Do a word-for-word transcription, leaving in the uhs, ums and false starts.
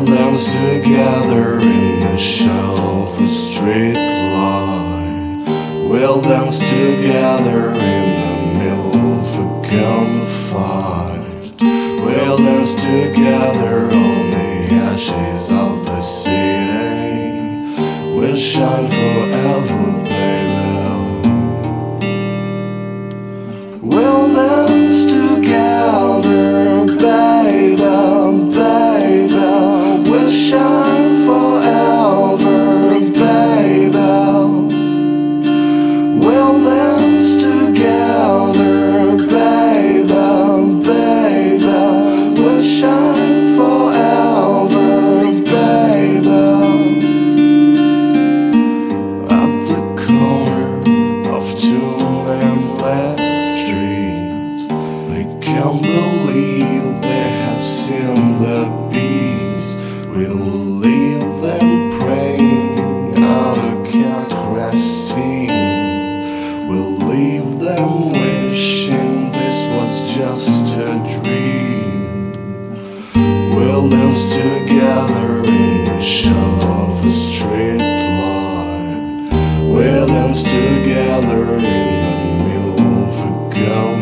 We'll dance together in the shadow of a street light. We'll dance together in the middle of a gunfight. We'll dance together on the ashes of the city. We'll shine forever, baby. We'll dance together, baby, baby. We'll shine forever, baby. We'll dance together, baby, baby. We'll shine forever, baby. At the corner of two landless streets, they can't believe they have seen the beast. We'll leave them praying on a car crash scene. We'll leave them wishing this was just a dream. We'll dance together in the shadow of a street light. We'll dance together in the middle of a gun.